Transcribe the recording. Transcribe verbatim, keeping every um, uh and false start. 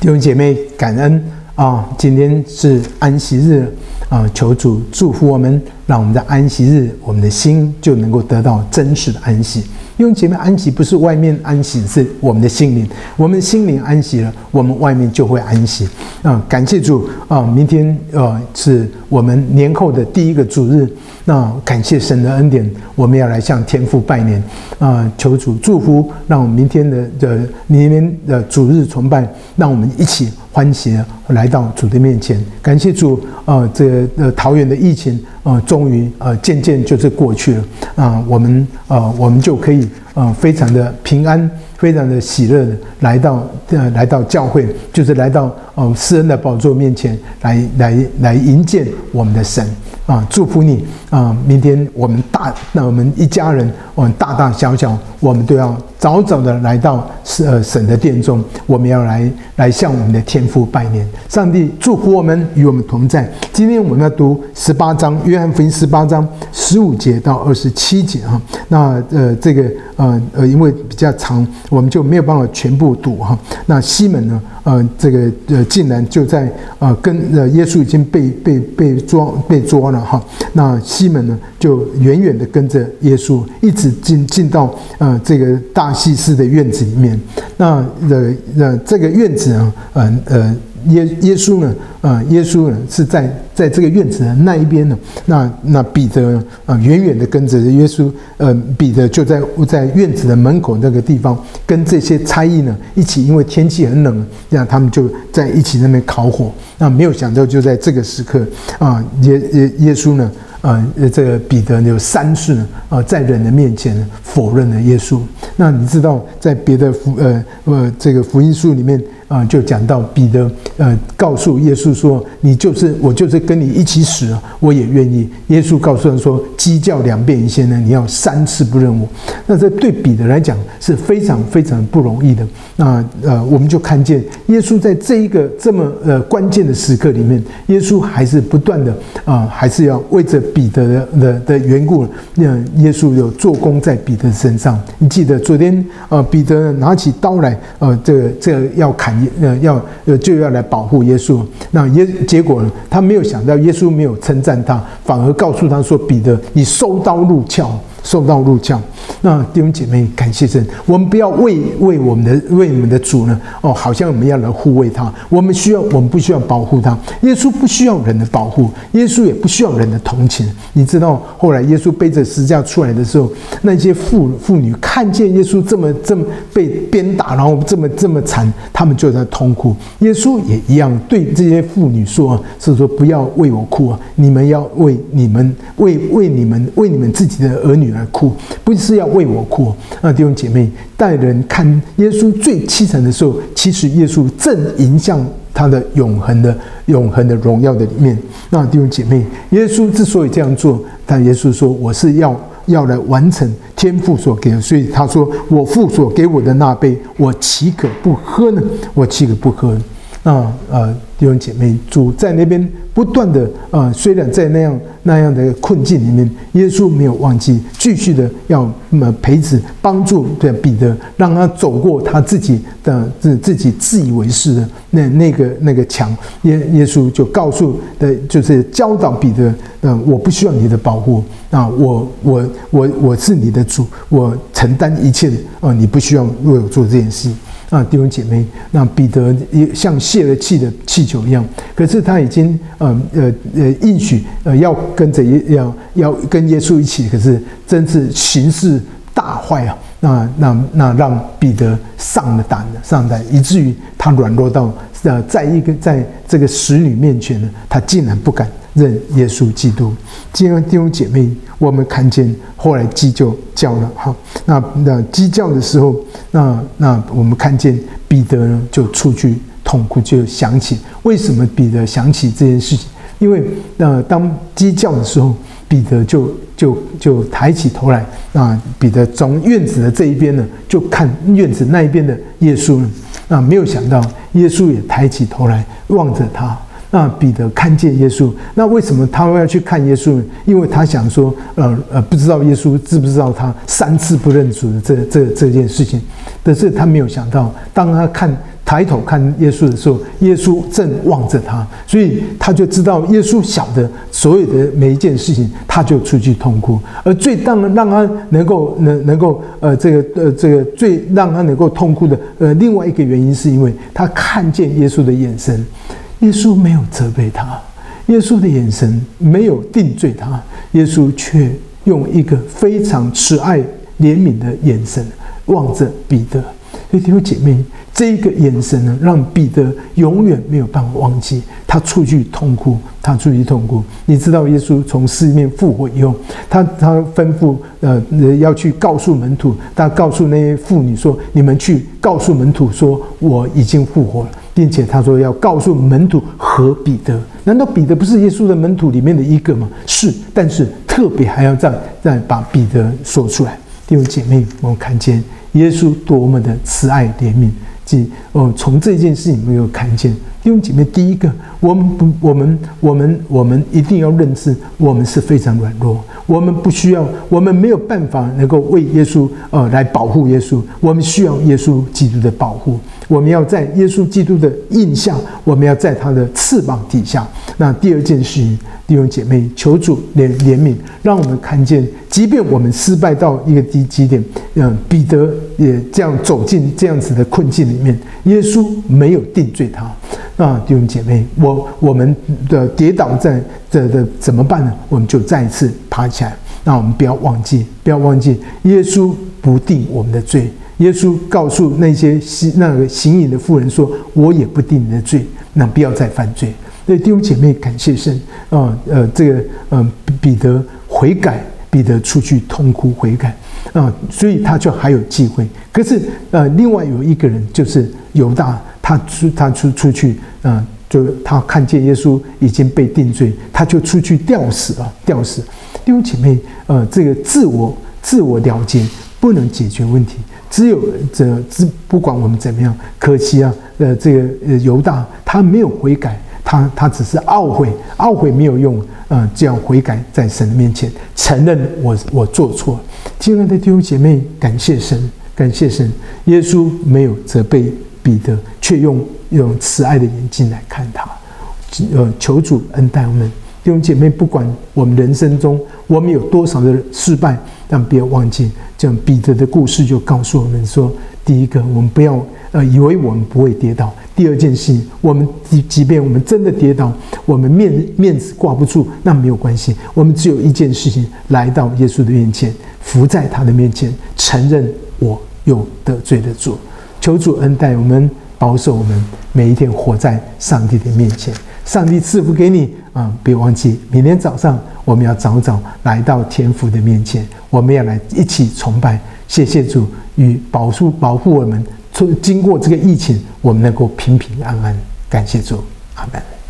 弟兄姐妹，感恩啊！今天是安息日啊，求主祝福我们，让我们在安息日，我们的心就能够得到真实的安息。弟兄姐妹，安息不是外面安息，是我们的心灵。我们的心灵安息了，我们外面就会安息啊！感谢主啊！明天呃是我们年后的第一个主日，那感谢神的恩典，我们要来向天父拜年啊！求主祝福，让我们明天的的明天的主日崇拜，让我们一起欢喜的来到主的面前。感谢主啊！这个呃桃园的疫情啊，终于呃渐渐就是过去了啊！我们呃我们就可以呃非常的平安，非常的喜乐的来到呃来到教会，就是来到呃施恩的宝座面前来来来迎见我们的神啊！祝福你啊！明天我们大那我们一家人，我们大大小小，我们都要早早的来到呃神的殿中，我们要来来向我们的天父拜年。上帝祝福我们，与我们同在。今天我们要读十八章，约翰福音十八章十五节到二十七节哈。那呃这个呃呃因为比较长，我们就没有办法全部读哈。那西门呢，呃这个呃竟然就在呃跟呃耶稣已经被被被抓被抓了哈。那西门呢就远远的跟着耶稣，一直进进到呃这个大祭司的院子里面。那呃呃这个院子啊，呃呃。耶耶稣呢？呃，耶稣呢是在在这个院子的那一边呢。那那彼得啊、呃，远远的跟着耶稣。呃，彼得就在在院子的门口那个地方，跟这些差役呢一起，因为天气很冷，这样他们就在一起那边烤火。那没有想到，就在这个时刻啊，耶耶耶稣呢，呃，这个彼得有三次呢，啊、呃，在人的面前否认了耶稣。那你知道，在别的福呃呃这个福音书里面。啊、呃，就讲到彼得，呃，告诉耶稣说：“你就是我，就是跟你一起死，我也愿意。”耶稣告诉他说：“鸡叫两遍以前呢，你要三次不认我。”那这对彼得来讲是非常非常不容易的。那呃，我们就看见耶稣在这一个这么呃关键的时刻里面，耶稣还是不断的啊、呃，还是要为着彼得的的的缘故，那耶稣有做工在彼得身上。你记得昨天呃，彼得拿起刀来，呃，这个这个要砍。呃，要呃就要来保护耶稣。那耶结果呢？他没有想到，耶稣没有称赞他，反而告诉他说：“彼得，你收刀入鞘，收刀入鞘。”那弟兄姐妹，感谢神，我们不要为为我们的为你们的主呢，哦，好像我们要来护卫他。我们需要，我们不需要保护他。耶稣不需要人的保护，耶稣也不需要人的同情。你知道，后来耶稣背着十字架出来的时候，那些妇妇女看见耶稣这么这么被鞭打，然后这么这么惨，他们就在痛哭。耶稣也一样对这些妇女说：“是说不要为我哭啊，你们要为你们为为你们为你们自己的儿女而哭，不是要为我哭。”那弟兄姐妹，带人看耶稣最凄惨的时候，其实耶稣正迎向他的永恒的永恒的荣耀的里面。那弟兄姐妹，耶稣之所以这样做，但耶稣说：“我是要。”要来完成天父所给的，所以他说：“我父所给我的那杯，我岂可不喝呢？我岂可不喝？”那呃，弟兄姐妹，主在那边不断的呃，虽然在那样那样的困境里面，耶稣没有忘记，继续的要呃陪着帮助的彼得，让他走过他自己的自自己自以为是的那那个那个墙。耶耶稣就告诉的，就是教导彼得，呃，我不需要你的保护啊，我我我我是你的主，我承担一切啊、呃，你不需要为我做这件事。啊，弟兄姐妹，那彼得也像泄了气的气球一样，可是他已经呃呃呃应许呃要跟着耶要要跟耶稣一起，可是真是形势大坏啊！那那那让彼得上了胆了，上了胆，以至于他软弱到呃，在一个在这个使女面前呢，他竟然不敢认耶稣基督。今天弟兄姐妹，我们看见后来鸡就叫了哈，那那鸡叫的时候，那那我们看见彼得呢就出去痛哭，就想起为什么彼得想起这件事情，因为呃当鸡叫的时候，彼得就就就抬起头来，那彼得从院子的这一边呢，就看院子那一边的耶稣呢，那没有想到耶稣也抬起头来望着他。那彼得看见耶稣，那为什么他要去看耶稣呢？因为他想说，呃呃，不知道耶稣知不知道他三次不认主的这这这件事情。但是他没有想到，当他看抬头看耶稣的时候，耶稣正望着他，所以他就知道耶稣晓得所有的每一件事情，他就出去痛哭。而最让让他能够能能够呃这个呃这个最让他能够痛哭的呃另外一个原因，是因为他看见耶稣的眼神，耶稣没有责备他，耶稣的眼神没有定罪他，耶稣却用一个非常慈爱怜悯的眼神望着彼得。所以弟兄姐妹，这一个眼神呢，让彼得永远没有办法忘记，他出去痛哭，他出去痛哭。你知道，耶稣从死里面复活以后，他他吩咐呃要去告诉门徒，他告诉那些妇女说：“你们去告诉门徒说，我已经复活了。”并且他说要告诉门徒和彼得。难道彼得不是耶稣的门徒里面的一个吗？是，但是特别还要再再把彼得说出来。弟兄姐妹，我们看见耶稣多么的慈爱怜悯，即哦，从这件事情没有看见。弟兄姐妹，第一个，我们不，我们我们我们一定要认知，我们是非常软弱，我们不需要，我们没有办法能够为耶稣呃来保护耶稣，我们需要耶稣基督的保护。我们要在耶稣基督的印下，我们要在他的翅膀底下。那第二件事情，弟兄姐妹，求主怜怜悯，让我们看见，即便我们失败到一个低极点，嗯，彼得也这样走进这样子的困境里面，耶稣没有定罪他。那弟兄姐妹，我我们的跌倒在这的怎么办呢？我们就再一次爬起来。那我们不要忘记，不要忘记，耶稣不定我们的罪。耶稣告诉那些那个行淫的妇人说：“我也不定你的罪，那不要再犯罪。”所以弟兄姐妹，感谢神啊！呃，这个呃，彼得悔改，彼得出去痛哭悔改啊，所以他就还有机会。可是呃，另外有一个人就是犹大，他出他出出去啊、呃，就他看见耶稣已经被定罪，他就出去吊死了，吊死。弟兄姐妹，呃，这个自我自我了结不能解决问题。只有这不管我们怎么样，可惜啊，呃，这个呃犹大他没有悔改，他他只是懊悔，懊悔没有用，呃，这样悔改在神的面前承认我我做错了。亲爱的弟兄姐妹，感谢神，感谢神，耶稣没有责备彼得，却用用慈爱的眼睛来看他。呃，求主恩待我们弟兄姐妹，不管我们人生中我们有多少的失败，但不要忘记，这样彼得的故事就告诉我们说：第一个，我们不要呃以为我们不会跌倒；第二件事，我们即便我们真的跌倒，我们面面子挂不住，那没有关系，我们只有一件事情，来到耶稣的面前，伏在他的面前，承认我有得罪的主。求主恩待我们，保守我们每一天活在上帝的面前。上帝赐福给你啊、嗯！别忘记，明天早上我们要早早来到天父的面前，我们要来一起崇拜。谢谢主与保护保护我们，经过这个疫情，我们能够平平安安。感谢主，阿们。